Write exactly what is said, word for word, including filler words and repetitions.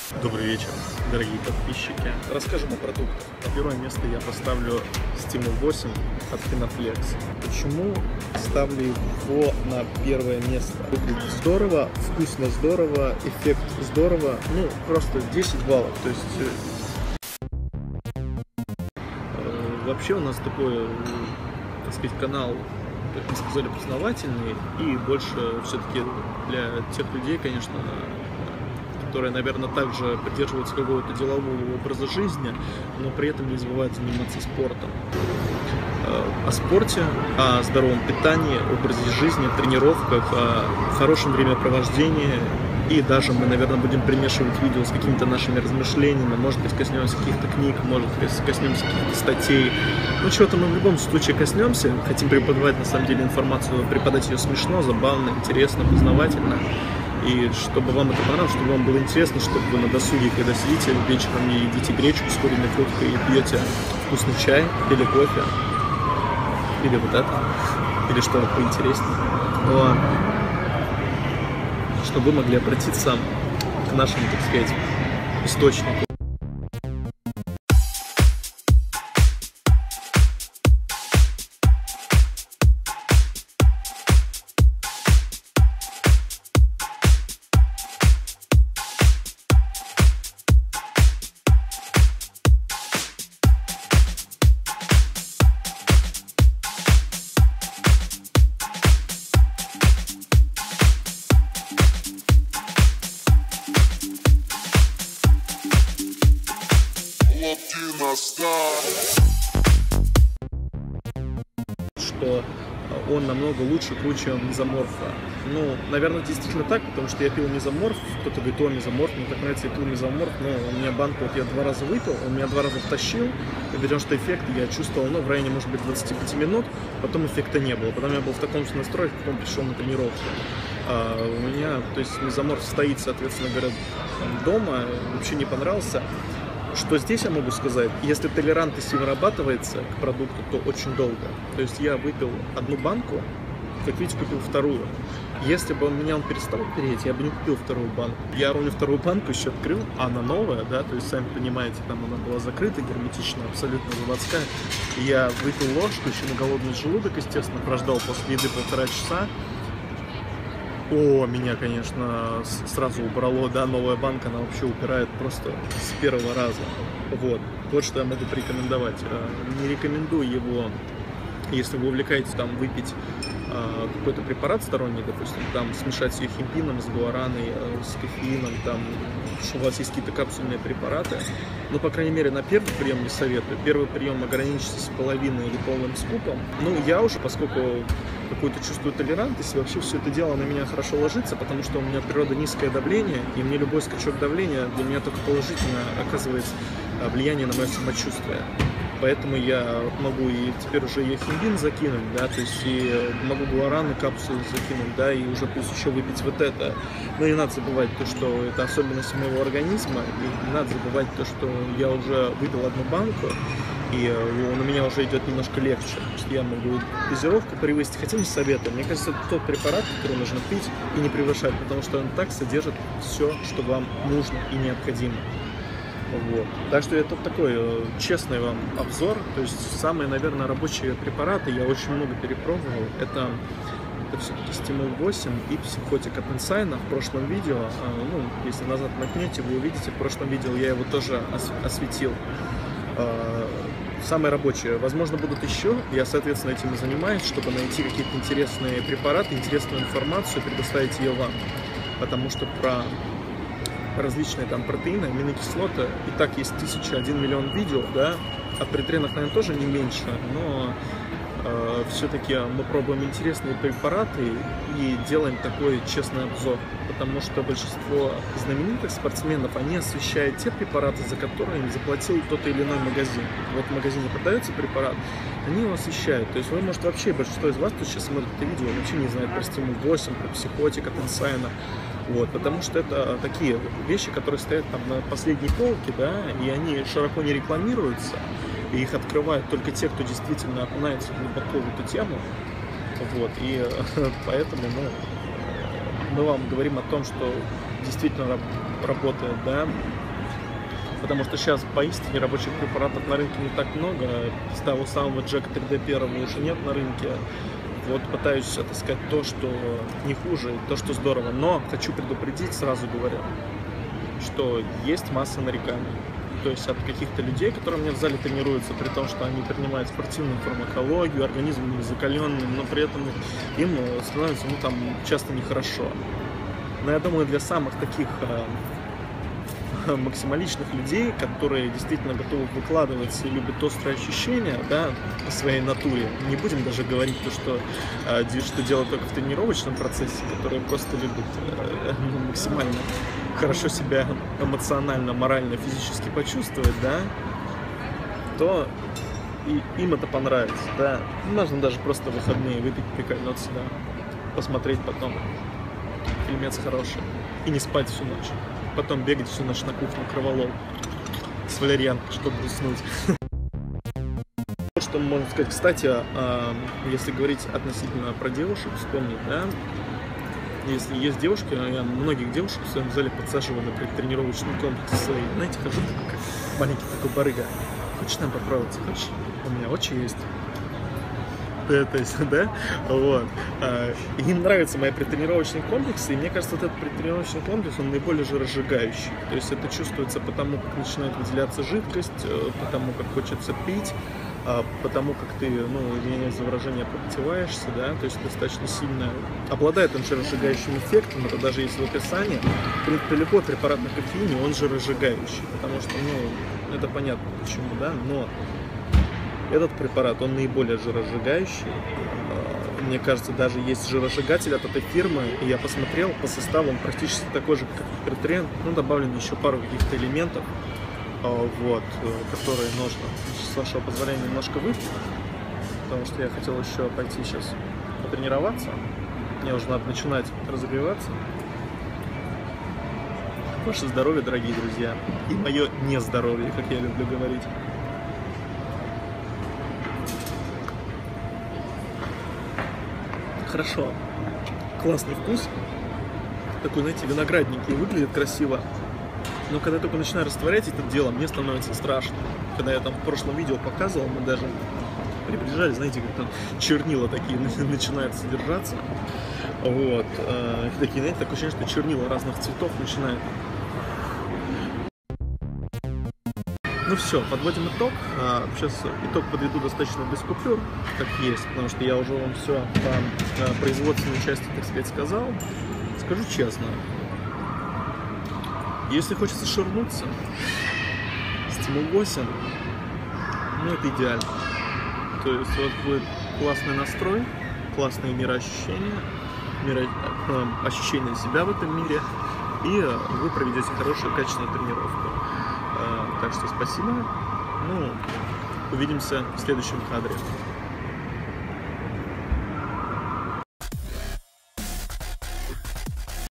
Добрый вечер, дорогие подписчики. Расскажем о продуктах. На первое место я поставлю Стимул восемь от Kinaflex. Почему ставлю его на первое место? Выглядит здорово, вкусно здорово, эффект здорово. Ну, просто десять баллов. То есть э, вообще у нас такой, так сказать, канал, как мы сказали, познавательный и больше все-таки для тех людей, конечно, которые, наверное, также придерживаются какого-то делового образа жизни, но при этом не забывают заниматься спортом. О спорте, о здоровом питании, образе жизни, тренировках, о хорошем времяпровождении. И даже мы, наверное, будем примешивать видео с какими-то нашими размышлениями. Может быть, коснемся каких-то книг, может быть, коснемся каких-то статей. Ну, чего-то мы в любом случае коснемся. Хотим преподавать, на самом деле, информацию, преподать ее смешно, забавно, интересно, познавательно. И чтобы вам это понравилось, чтобы вам было интересно, чтобы вы на досуге, когда сидите вечером и едите гречку с куриной грудкой и пьете вкусный чай или кофе, или вот это, или что-то поинтереснее, но чтобы вы могли обратиться к нашему, так сказать, источнику. Что он намного лучше, круче мезоморфа. Ну, наверное, действительно так, потому что я пил мезоморф, кто-то говорит, о, мезоморф, мне так нравится, я пил мезоморф, но у меня банку вот я два раза выпил, он меня два раза втащил, и потому что эффект я чувствовал, ну, в районе, может быть, двадцати пяти минут, потом эффекта не было, потом я был в таком же настрое, в каком пришел на тренировку. А у меня, то есть мезоморф стоит, соответственно говоря, там, дома, вообще не понравился. Что здесь я могу сказать? Если толерантность не вырабатывается к продукту, то очень долго. То есть я выпил одну банку, как видите, купил вторую. Если бы он меня он перестал переть, я бы не купил вторую банку. Я ровно вторую банку еще открыл, а она новая, да, то есть, сами понимаете, там она была закрыта, герметичная, абсолютно заводская. Я выпил ложку еще на голодный желудок, естественно, прождал после еды полтора часа. О, меня, конечно, сразу убрало, да, новая банка, она вообще упирает просто с первого раза. Вот, вот что я могу порекомендовать. Не рекомендую его, если вы увлекаетесь там выпить а, какой-то препарат сторонний, допустим, там смешать с химпином, с гуараной, с кофеином, там, что у вас есть какие-то капсульные препараты. Ну, по крайней мере, на первый прием не советую. Первый прием ограничьтесь половиной или полным скупом. Ну, я уже, поскольку какую-то чувствую толерантность, и вообще все это дело на меня хорошо ложится, потому что у меня от природы низкое давление, и мне любой скачок давления для меня только положительно оказывает влияние на мое самочувствие. Поэтому я могу и теперь уже и химбин закинуть, да, то есть и могу гуараны капсулы закинуть, да, и уже плюс еще выпить вот это. Но не надо забывать то, что это особенность моего организма, и не надо забывать то, что я уже выпил одну банку, и он у меня уже идет немножко легче. То есть я могу дозировку превысить, хотя не советую. Мне кажется, это тот препарат, который нужно пить и не превышать, потому что он так содержит все, что вам нужно и необходимо. Вот. Так что это такой э, честный вам обзор. То есть самые, наверное, рабочие препараты я очень много перепробовал. Это, это все-таки Стимул восемь и Психотик от Инсайна. В прошлом видео, э, ну, если назад мотнете, вы увидите, в прошлом видео я его тоже ос осветил. Э, самые рабочие. Возможно, будут еще. Я, соответственно, этим и занимаюсь, чтобы найти какие-то интересные препараты, интересную информацию, предоставить ее вам. Потому что про различные там протеины, аминокислоты, и так есть тысяча один миллион видео, да, а при тренах, наверное, тоже не меньше, но э, все-таки мы пробуем интересные препараты и делаем такой честный обзор, потому что большинство знаменитых спортсменов, они освещают те препараты, за которые им заплатил тот или иной магазин. Вот в магазине продается препарат, они его освещают, то есть вы, может, вообще, большинство из вас, кто сейчас смотрит это видео, вообще не знает про Стимул восемь, про Психотик от Инсайна. Вот, потому что это такие вещи, которые стоят там на последней полке, да, и они широко не рекламируются, и их открывают только те, кто действительно окунается глубоко в эту тему. Вот, и поэтому, ну, мы вам говорим о том, что действительно работает, да, потому что сейчас поистине рабочих препаратов на рынке не так много, с того самого Джека три дэ первого уже нет на рынке. Вот пытаюсь отыскать то, что не хуже, то, что здорово, но хочу предупредить, сразу говорю, что есть масса нареканий. То есть от каких-то людей, которые у меня в зале тренируются, при том, что они принимают спортивную фармакологию, организм не закаленный, но при этом им становится, ну, там, часто нехорошо. Но я думаю, для самых таких э, максималичных людей, которые действительно готовы выкладываться и любят острые ощущения, да, по своей натуре, не будем даже говорить то, что, э, что делать только в тренировочном процессе, которые просто любят э, максимально хорошо себя эмоционально, морально, физически почувствовать, да, то и им это понравится, да. Можно даже просто в выходные выпить, прикольнуться, да, посмотреть потом фильмец хороший и не спать всю ночь. Потом бегать всю ночь на кухню кроволол с валерьянкой, чтобы уснуть. Вот что можно сказать. Кстати, если говорить относительно про девушек, вспомнить, да, если есть девушки, я многих девушек в своем зале подсаживаю на предтренировочный комплекс свои. Знаете, хожу как маленький такой барыга. Хочешь там попробовать? Хочешь? У меня очень есть. Да, то есть, да, вот. И им нравятся мои предтренировочные комплексы, и мне кажется, вот этот предтренировочный комплекс, он наиболее жиросжигающий. То есть это чувствуется потому, как начинает выделяться жидкость, потому, как хочется пить, потому как ты, ну, извиняюсь за выражение, подтеваешься, да, то есть достаточно сильно обладает он жиросжигающим эффектом, это даже есть в описании. При любой препарат на кофеине, он жиросжигающий, потому что, ну, это понятно почему, да, но этот препарат, он наиболее жиросжигающий. Мне кажется, даже есть жиросжигатель от этой фирмы, и я посмотрел по составу, он практически такой же, как Претрен, ну, добавлен еще пару каких-то элементов, вот, которые нужно, с вашего позволения, немножко выпить, потому что я хотел еще пойти сейчас потренироваться, мне уже надо начинать разогреваться. Ваше здоровье, дорогие друзья, и мое нездоровье, как я люблю говорить. Хорошо, классный вкус, такой, знаете, виноградненький, выглядит красиво, но когда я только начинаю растворять это дело, мне становится страшно. Когда я там в прошлом видео показывал, мы даже приближали, знаете, как там чернила такие начинают содержаться, вот, такие, знаете, такое ощущение, что чернила разных цветов начинают. Ну все, подводим итог. Сейчас итог подведу достаточно без купюр, как есть, потому что я уже вам все по производственной части, так сказать, сказал. Скажу честно, если хочется ширнуться, стимул восемь, ну это идеально. То есть вот будет классный настрой, классные мироощущения, миро... ощущение себя в этом мире, и вы проведете хорошую, качественную тренировку. Так что спасибо. Ну, увидимся в следующем кадре.